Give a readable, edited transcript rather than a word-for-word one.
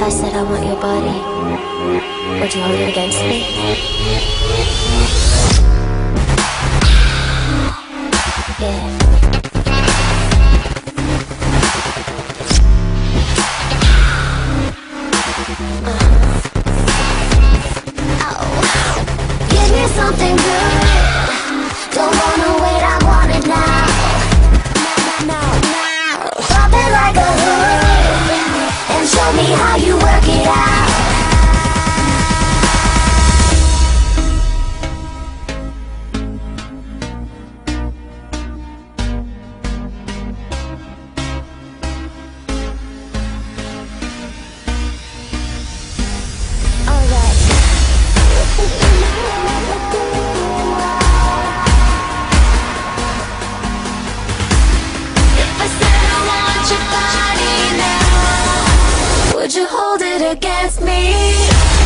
I said I want your body, would you hold it against me? Yeah. Give me something good. Don't wanna wait, I want it now. Drop it like a hood and show me how you work it out. Would you hold it against me?